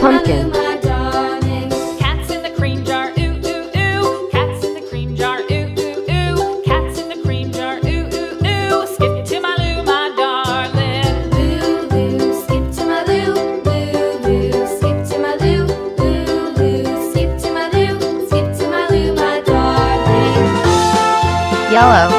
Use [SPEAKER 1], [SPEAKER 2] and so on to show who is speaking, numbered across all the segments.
[SPEAKER 1] pumpkin.
[SPEAKER 2] Cats in the cream jar, ooh, ooh, ooh. Cats in the cream jar, ooh, ooh, ooh. Cats in the cream jar, ooh, ooh, ooh. Skip to my loo, my darling.
[SPEAKER 3] Loo, loo, skip to my loo. Loo, loo, skip to my loo. Loo, loo, skip to my loo. Skip to my loo, my darling.
[SPEAKER 1] Yellow.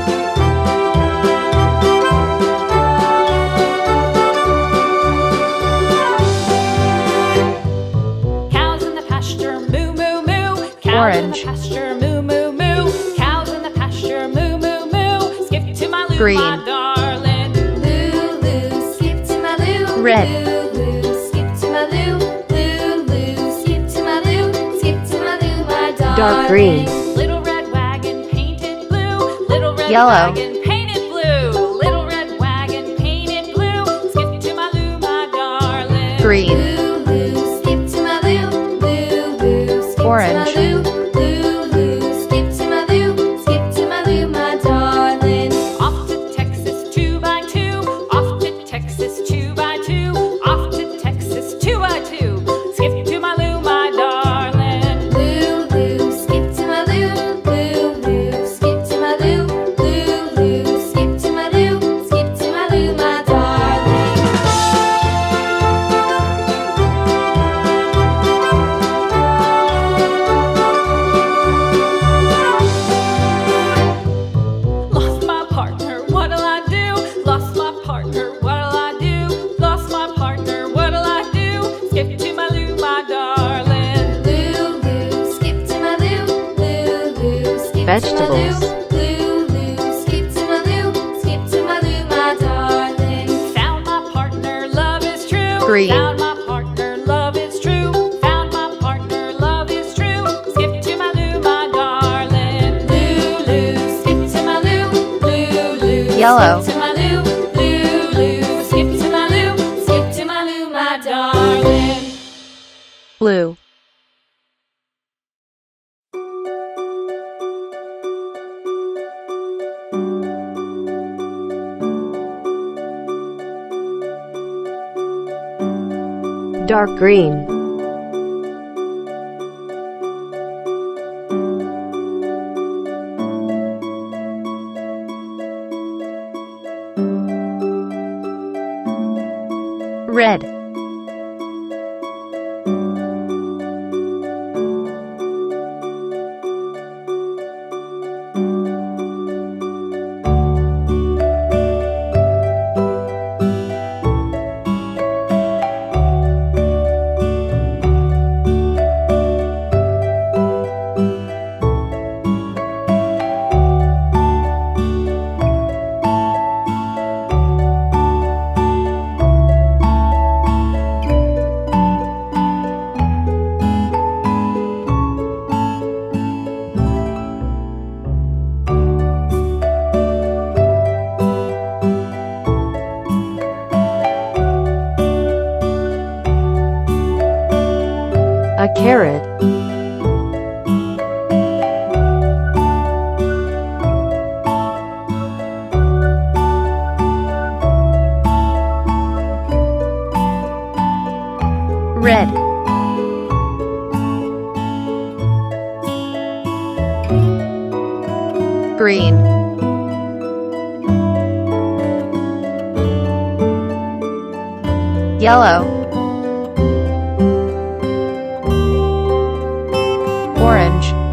[SPEAKER 1] Orange.
[SPEAKER 2] Pasture, moo, moo, moo. Cows in the pasture, moo, moo, moo. Skip to my loo,
[SPEAKER 1] Green.
[SPEAKER 2] my darling.
[SPEAKER 3] Loo, loo, skip to my loo.
[SPEAKER 1] Red.
[SPEAKER 3] Loo, loo, skip to my loo. Loo, loo, skip to my loo. Skip to my loo, my darling.
[SPEAKER 1] Dark green.
[SPEAKER 2] Little red wagon painted blue. Little red
[SPEAKER 1] Yellow.
[SPEAKER 2] wagon painted blue. Little red wagon painted blue. Skip to my loo, my darling.
[SPEAKER 1] Green.
[SPEAKER 3] Loo, loo, skip to my loo. Loo, loo, skip
[SPEAKER 1] Orange.
[SPEAKER 3] to my loo. Loo, loo, skip to my loo. Skip to my loo, my darling.
[SPEAKER 2] Off to Texas 2x2. Off to Texas 2x2. Off to Texas 2x2. Skip to my loo, my darling.
[SPEAKER 3] Loo, loo, skip to my loo. Loo, loo, skip to my loo. Loo, loo, skip to my loo. Skip to my loo, my darling.
[SPEAKER 2] Lost my partner, what'll I do? Lost my partner, what'll I do? Lost my partner, what'll I do? Skip to my loo, my darling.
[SPEAKER 3] Loo, loo, skip to my loo. Loo, loo, skip
[SPEAKER 1] Vegetables.
[SPEAKER 3] to my loo. Loo, loo, skip to my loo. Skip to my loo, my darling.
[SPEAKER 2] Found my partner, love is true.
[SPEAKER 1] Green.
[SPEAKER 2] Found my partner, love is true. Found my partner, love is true. Skip to my loo, my darling.
[SPEAKER 3] Loo, loo, skip to my loo. Loo, loo,
[SPEAKER 1] Yellow.
[SPEAKER 3] skip to my loo. Loo, loo, skip to my loo. Skip to my loo, my darling.
[SPEAKER 1] Blue. Dark green. Red. A carrot. Red. Green. Yellow. Orange.